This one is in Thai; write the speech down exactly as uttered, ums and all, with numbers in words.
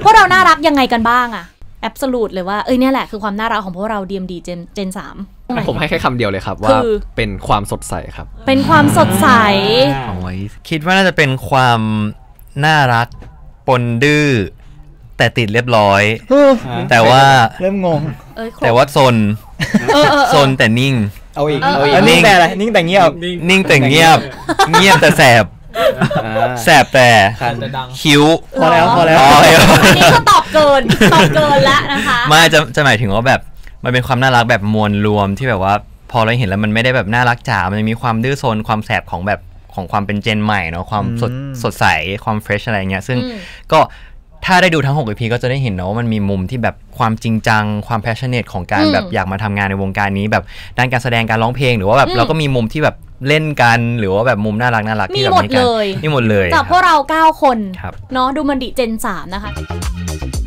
พวกเราน่ารักยังไงกันบ้างอะแอบสูตเลยว่าเอ้ยเนี่ยแหละคือความน่ารักของพวกเรา ดี เอ็ม ดี Gen Gen สามผมให้แค่คำเดียวเลยครับว่าเป็นความสดใสครับเป็นความสดใสคิดว่าน่าจะเป็นความน่ารักปนดื้อแต่ติดเรียบร้อยแต่ว่าเริ่มงงแต่ว่าซนซนแต่นิ่งเอาอีกเอาอีกนิ่งแต่อะไรนิ่งแต่เงียบนิ่งแต่เงียบเงียบแต่แสบแสบแต่คิ้วพอแล้วพอแล้วอันนี้ก็ตอบเกินตอบเกินแล้วนะคะไม่จะจะหมายถึงว่าแบบมันเป็นความน่ารักแบบมวลรวมที่แบบว่าพอเราเห็นแล้วมันไม่ได้แบบน่ารักจ๋ามันมีความดื้อซนความแสบของแบบของความเป็นเจนใหม่เนาะความสดสดใสความเฟรชอะไรเงี้ยซึ่งก็ถ้าได้ดูทั้งหก อี พี ก็จะได้เห็นนะว่ามันมีมุมที่แบบความจริงจังความแพชชั่นเนตของการแบบอยากมาทำงานในวงการนี้แบบด้านการแสดงการร้องเพลงหรือว่าแบบเราก็มีมุมที่แบบเล่นกันหรือว่าแบบมุมน่ารักน่ารักที่แบบมีหมดเลยมีหมดเลยจากพวกเราเก้าคนเนาะดูมันดิเจนสามนะคะ